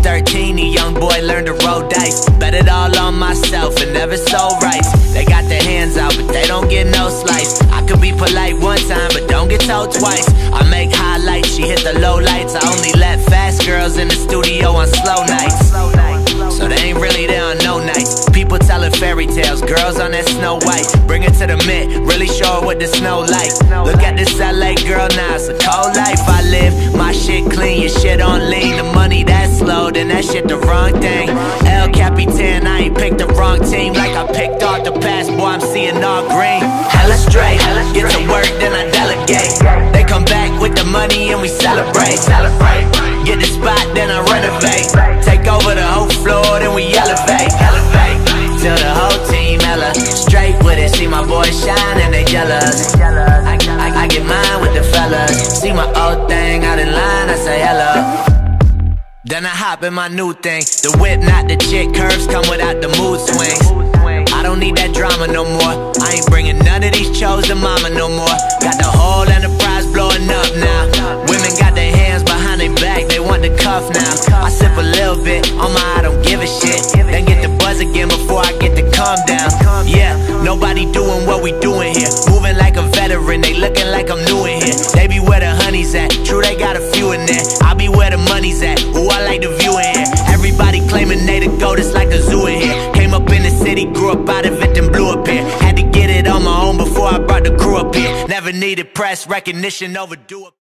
13, a young boy learned to roll dice. Bet it all on myself and never sold rights. They got their hands out, but they don't get no slice. I could be polite one time, but don't get told twice. I make highlights, she hit the low lights. I only let fast girls in the studio on slow nights. So they ain't really there on no nights. People telling fairy tales, girls on that Snow White. Bring it to the Met, really show her what the snow like. Look at this LA girl now, it's a cold life I live. My shit clean, your shit on lean. The money that's slow, then that shit the wrong thing. El Capitan, I ain't picked the wrong team. Like I picked off the pass, boy, I'm seeing all green. Hella straight, get to work, then I delegate. They come back with the money and we celebrate. Get the spot, then I renovate. Take over the whole floor, then we elevate. Till the whole team hella straight with it. See my boys shine and they jealous. I get mine with the fellas. See my old thing out in line, I say hello. Then I hop in my new thing. The whip, not the chick, curves come without the mood swings. I don't need that drama no more. I ain't bringing none of these chosen mama no more. Got the whole enterprise blowing up now. Women got their hands behind their back, they want the cuff now. I sip a little bit on my I don't give a shit. Then get the buzz again before I get to calm down. Yeah, nobody doing what we doing here. Moving like a veteran, they looking like I'm new in here. They be where the honey's at, true they got a few in there. I be where the money's at, ooh I like the view in here. Everybody claiming they the GOAT, it's like a zoo in here. Came up in the city, grew up out of it, then blew up here. Had to get it on my own before I brought the crew up here. Never needed press recognition, overdue.